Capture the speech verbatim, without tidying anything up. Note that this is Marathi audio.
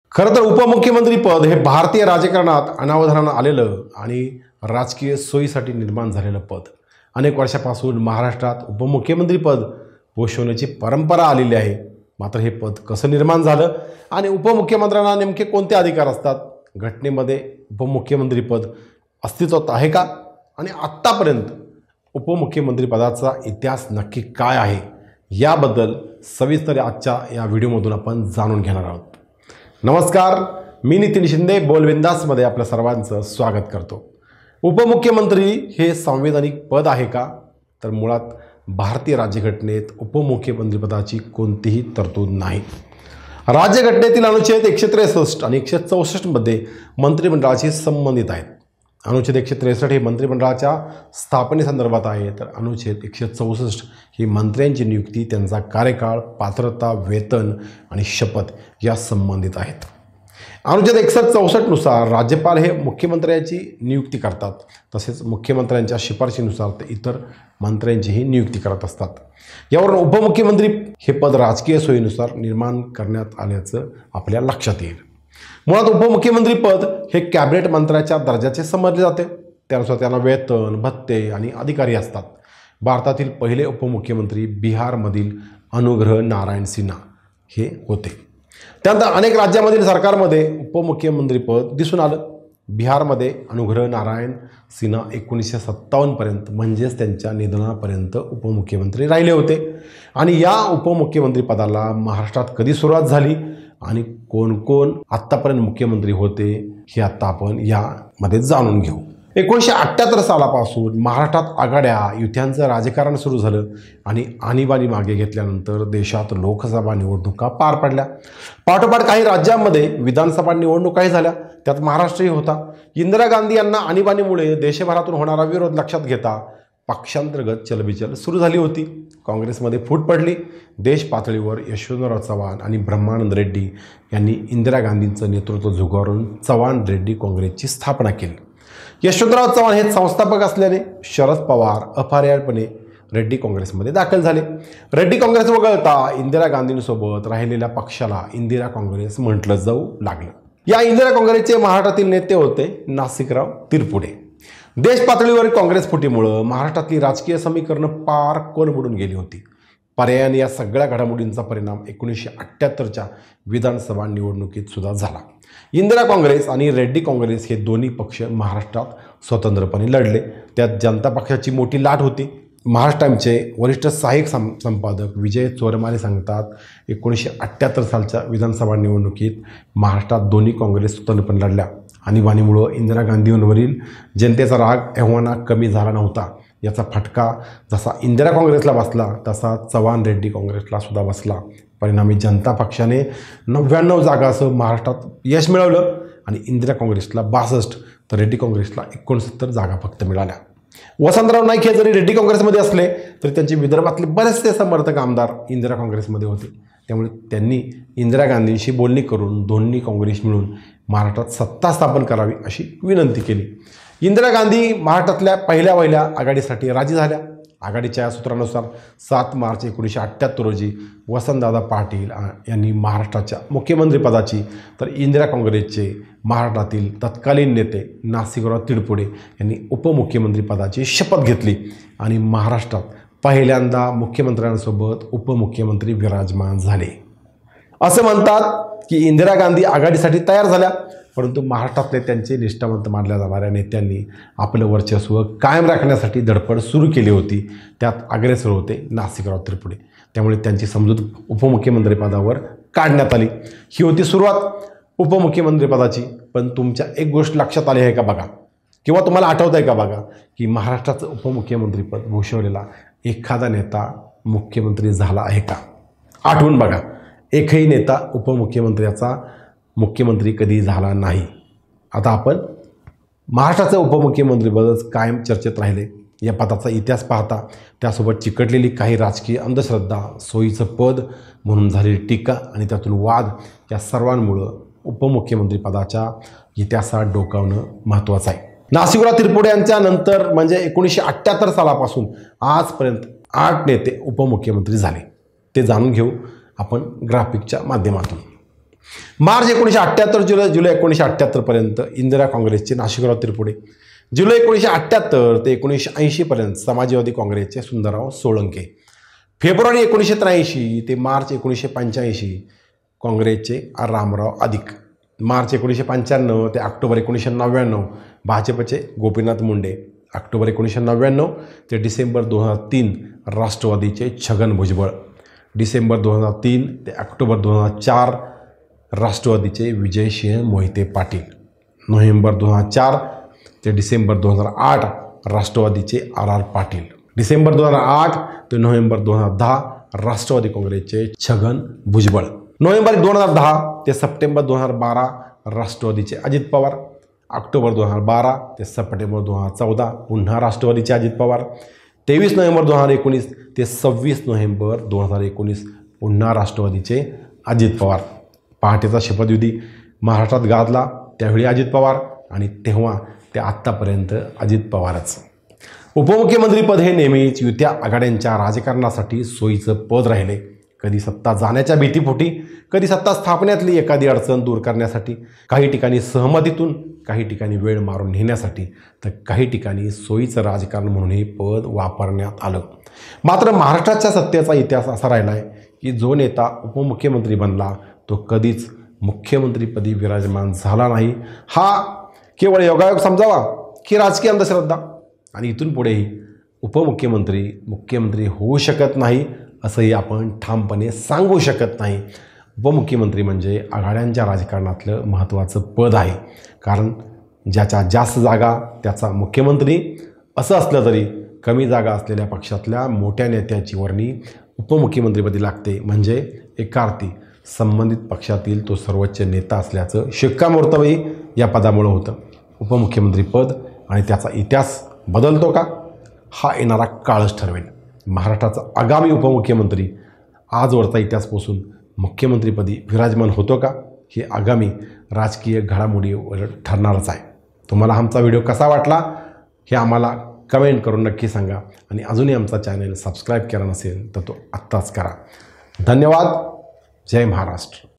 खरं तर उपमुख्यमंत्री पद हे भारतीय राजकारणात अनावधानानं आलेलं आणि राजकीय सोयीसाठी निर्माण झालेलं पद. अनेक वर्षापासून महाराष्ट्रात उपमुख्यमंत्री पद भूषवण्याची परंपरा आलेली आहे. मात्र हे पद कसं निर्माण झालं आणि उपमुख्यमंत्र्यांना नेमके कोणते अधिकार असतात, घटनेमध्ये उपमुख्यमंत्री पद अस्तित्वात आहे का आणि आत्तापर्यंत उपमुख्यमंत्री पदाचा इतिहास नक्की काय आहे, याबद्दल सविस्तर आजच्या या व्हिडिओमधून आपण जाणून घेणार आहोत. नमस्कार, मी नितीन शिंदे बोलबिंदासमध्ये आपल्या सर्वांचं स्वागत करतो. उपमुख्यमंत्री हे संवैधानिक पद आहे का, तर मुळात भारतीय राज्यघटनेत उपमुख्यमंत्रीपदाची कोणतीही तरतूद नाही. राज्यघटनेतील अनुच्छेद एकशे त्रेसष्ट आणि एकशे चौसष्टमध्ये मंत्रिमंडळाशी संबंधित आहेत. अनुच्छेद एकशे त्रेसष्ट हे मंत्रिमंडळाच्या स्थापनेसंदर्भात आहे, तर अनुच्छेद एकशे चौसष्ट ही मंत्र्यांची नियुक्ती, त्यांचा कार्यकाळ, पात्रता, वेतन आणि शपथ या संबंधित आहेत. अनुच्छेद एकशे चौसष्टनुसार राज्यपाल हे मुख्यमंत्र्याची नियुक्ती करतात, तसेच मुख्यमंत्र्यांच्या शिफारशीनुसार ते इतर मंत्र्यांचीही नियुक्ती करत असतात. यावरून उपमुख्यमंत्री हे पद राजकीय सोयीनुसार निर्माण करण्यात आल्याचं आपल्या लक्षात येईल. मुळात उपमुख्यमंत्री पद हे कॅबिनेट मंत्र्याच्या दर्जाचे समजले जाते. त्यानुसार त्यांना वेतन, भत्ते आणि अधिकारी असतात. भारतातील पहिले उपमुख्यमंत्री बिहारमधील अनुग्रह नारायण सिन्हा हे होते. त्यानंतर अनेक राज्यामधील सरकारमध्ये उपमुख्यमंत्रीपद दिसून आलं. बिहारमध्ये अनुग्रह नारायण सिन्हा एकोणीसशे सत्तावन्नपर्यंत म्हणजेच त्यांच्या निधनापर्यंत उपमुख्यमंत्री राहिले होते. आणि या उपमुख्यमंत्री पदाला महाराष्ट्रात कधी सुरुवात झाली आणि कोण कोण आत्तापर्यंत मुख्यमंत्री होते हे आत्ता आपण यामध्ये जाणून घेऊ. एकोणीसशे अठ्ठ्याहत्तर सालापासून महाराष्ट्रात आघाड्या युत्यांचं राजकारण सुरू झालं आणि आणीबाणी मागे घेतल्यानंतर देशात लोकसभा निवडणुका पार पडल्या. पाठोपाठ काही राज्यांमध्ये विधानसभा निवडणुकाही झाल्या, त्यात महाराष्ट्रही होता. इंदिरा गांधी यांना आणीबाणीमुळे देशभरातून होणारा विरोध लक्षात घेता पक्षांतर्गत चलबिचल सुरू झाली होती. काँग्रेसमध्ये फूट पडली. देश पातळीवर यशवंतराव चव्हाण आणि ब्रह्मानंद रेड्डी यांनी इंदिरा गांधींचं नेतृत्व झुगारून चव्हाण रेड्डी काँग्रेसची स्थापना केली. यशवंतराव चव्हाण हे संस्थापक असल्याने शरद पवार अपरिहार्यपणे रेड्डी काँग्रेसमध्ये दाखल झाले. रेड्डी काँग्रेस वगळता इंदिरा गांधींसोबत राहिलेल्या पक्षाला इंदिरा काँग्रेस म्हटलं जाऊ लागलं. या इंदिरा काँग्रेसचे महाराष्ट्रातील नेते होते नासिकराव तिरपुडे. देश पातळीवर काँग्रेस फुटीमुळं महाराष्ट्रातली राजकीय समीकरणं पार कोलमडून गेली होती. पर्यायाने या सगळ्या घडामोडींचा परिणाम एकोणीसशे अठ्ठ्याहत्तरच्या विधानसभा निवडणुकीत सुद्धा झाला. इंदिरा काँग्रेस आणि रेड्डी काँग्रेस हे दोन्ही पक्ष महाराष्ट्रात स्वतंत्रपणे लढले. त्यात जनता पक्षाची मोठी लाट होती. महाराष्ट्र टाइम्सचे वरिष्ठ सहाय्यक सं संपादक विजय चोरमारे सांगतात, एकोणीसशे अठ्ठ्याहत्तर सालच्या विधानसभा निवडणुकीत महाराष्ट्रात दोन्ही काँग्रेस स्वतंत्रपणे लढल्या. आणीबाणीमुळं इंदिरा गांधींवरील जनतेचा राग एव्हाना कमी झाला नव्हता. याचा फटका जसा इंदिरा काँग्रेसला बसला तसा चव्हाण रेड्डी काँग्रेसला सुद्धा बसला. परिणामी जनता पक्षाने नव्याण्णव जागासह महाराष्ट्रात यश मिळवलं आणि इंदिरा काँग्रेसला बासष्ट तर रेड्डी काँग्रेसला एकोणसत्तर जागा फक्त मिळाल्या. वसंतराव नाईक हे जरी रेड्डी काँग्रेसमध्ये असले तरी त्यांचे विदर्भातले बरेचसे समर्थक आमदार इंदिरा काँग्रेसमध्ये होते. त्यामुळे त्यांनी इंदिरा गांधींशी बोलणी करून दोन्ही काँग्रेस मिळून महाराष्ट्रात सत्ता स्थापन करावी अशी विनंती केली. इंदिरा गांधी महाराष्ट्रातल्या पहिल्या वहिल्या आघाडीसाठी राजी झाल्या. आघाडीच्या सूत्रानुसार सात मार्च एकोणीसशे अठ्ठ्याहत्तर रोजी वसंतदादा पाटील यांनी महाराष्ट्राच्या मुख्यमंत्रीपदाची तर इंदिरा काँग्रेसचे महाराष्ट्रातील तत्कालीन नेते नासिकराव तिरपुडे यांनी उपमुख्यमंत्रीपदाची शपथ घेतली आणि महाराष्ट्रात पहिल्यांदा मुख्यमंत्र्यांसोबत उपमुख्यमंत्री विराजमान झाले. असं म्हणतात की इंदिरा गांधी आघाडीसाठी तयार झाल्या, परंतु महाराष्ट्रातले त्यांचे निष्ठावंत मानल्या जाणाऱ्या नेत्यांनी आपलं वर्चस्व कायम राखण्यासाठी धडपड सुरू केली होती. त्यात अग्रेसर होते नासिकराव तिरपुडे. त्यामुळे त्यांची समजूत उपमुख्यमंत्रीपदावर काढण्यात आली. ही होती सुरुवात उपमुख्यमंत्रीपदाची. पण तुमच्या एक गोष्ट लक्षात आली आहे का बघा, किंवा तुम्हाला आठवत आहे का बघा, की महाराष्ट्राचं उपमुख्यमंत्रीपद भूषवलेला एखादा नेता मुख्यमंत्री झाला आहे का? आठवून बघा. एकही नेता उपमुख्यमंत्र्याचा मुख्यमंत्री कधी झाला नाही. आता आपण महाराष्ट्राचं उपमुख्यमंत्रीपदच कायम चर्चेत राहिले. या पदाचा इतिहास पाहता त्यासोबत चिकटलेली काही राजकीय अंधश्रद्धा, सोयीचं पद म्हणून झालेली टीका आणि त्यातून वाद, या सर्वांमुळं उपमुख्यमंत्रीपदाच्या इतिहासात डोकावणं महत्त्वाचं आहे. नासिकराव तिरपुडे यांच्या नंतर म्हणजे एकोणीसशे अठ्ठ्याहत्तर सालापासून आजपर्यंत आठ नेते उपमुख्यमंत्री झाले. ते जाणून घेऊ आपण ग्राफिकच्या माध्यमातून. मार्च एकोणीसशे अठ्ठ्याहत्तर जुलै जुलै एकोणीसशे अठ्ठ्याहत्तरपर्यंत इंदिरा काँग्रेसचे नाशिकराव तिरपुडे, जुलै एकोणीसशे अठ्ठ्याहत्तर ते एकोणीसशे ऐंशीपर्यंत समाजवादी काँग्रेसचे सुंदरराव सोळंके, फेब्रुवारी एकोणीसशे त्र्याऐंशी ते मार्च एकोणीसशे पंच्याऐंशी काँग्रेसचे रामराव अधिक, मार्च एकोणीसशे पंच्याण्णव ते ऑक्टोबर एकोणीसशे नव्याण्णव भाजपचे गोपीनाथ मुंडे, ऑक्टोबर एकोणीसशे नव्याण्णव ते डिसेंबर दोन हजार तीन राष्ट्रवादीचे छगन भुजबळ, डिसेंबर दोन हजार तीन ते ऑक्टोबर दोन हजार चार राष्ट्रवादीचे विजयसिंह मोहिते पाटील, नोव्हेंबर दोन हजार चार ते डिसेंबर दोन हजार आठ राष्ट्रवादीचे आर आर पाटील, डिसेंबर दोन हजार आठ ते नोव्हेंबर दोन हजार दहा राष्ट्रवादी काँग्रेसचे छगन भुजबळ, नोव्हेंबर दोन हजार दहा ते सप्टेंबर दोन हजार बारा राष्ट्रवादीचे अजित पवार, ऑक्टोबर दोन हजार बारा ते सप्टेंबर दोन हजार चौदा पुन्हा राष्ट्रवादीचे अजित पवार, तेवीस नोव्हेंबर दोन हजार एकोणीस ते सव्वीस नोव्हेंबर दोन हजार एकोणीस पुन्हा राष्ट्रवादीचे अजित पवार. पहाटेचा शपथविधी महाराष्ट्रात गाजला त्यावेळी अजित पवार आणि तेव्हा ते आत्तापर्यंत अजित पवारच. उपमुख्यमंत्रीपद हे नेहमीच युत्या आघाड्यांच्या राजकारणासाठी सोयीचं पद राहिले. कधी सत्ता जाण्याच्या भीतीपोटी, कधी सत्ता स्थापनेतली एखादी अडचण दूर करण्यासाठी, काही ठिकाणी सहमतीतून, काही ठिकाणी वेळ मारून नेण्यासाठी, तर काही ठिकाणी सोयीचं राजकारण म्हणून हे पद वापरण्यात आलं. मात्र महाराष्ट्राच्या सत्तेचा इतिहास असा राहिला आहे की जो नेता उपमुख्यमंत्री बनला तो कधीच मुख्यमंत्रीपदी विराजमान झाला नाही. हा केवळ योगायोग समजावा की राजकीय अंधश्रद्धा? आणि इथून पुढेही उपमुख्यमंत्री मुख्यमंत्री होऊ शकत नाही असंही आपण ठामपणे सांगू शकत नाही. उपमुख्यमंत्री म्हणजे आघाड्यांच्या राजकारणातलं महत्त्वाचं पद आहे. कारण ज्याच्या जास्त जागा त्याचा मुख्यमंत्री असं असलं तरी कमी जागा असलेल्या पक्षातल्या मोठ्या नेत्याची वर्णी उपमुख्यमंत्रीपदी लागते. म्हणजे एका अर्थी संबंधित पक्षातील तो सर्वोच्च नेता असल्याचं शिक्कामोर्तबही या पदामुळं होतं. उपमुख्यमंत्री पद आणि त्याचा इतिहास बदलतो का? हा येणारा काळच ठरवेल. महाराष्ट्राचा आगामी उपमुख्यमंत्री आजवरचा इतिहास पासून मुख्यमंत्रीपदी विराजमान होतो का हे आगामी राजकीय घडामोडीवर ठरणारच आहे. तुम्हाला आमचा व्हिडिओ कसा वाटला हे आम्हाला कमेंट करून नक्की सांगा. आणि अजूनही आमचा चॅनल सबस्क्राईब केला नसेल तर तो आत्ताच करा. धन्यवाद. जय महाराष्ट्र.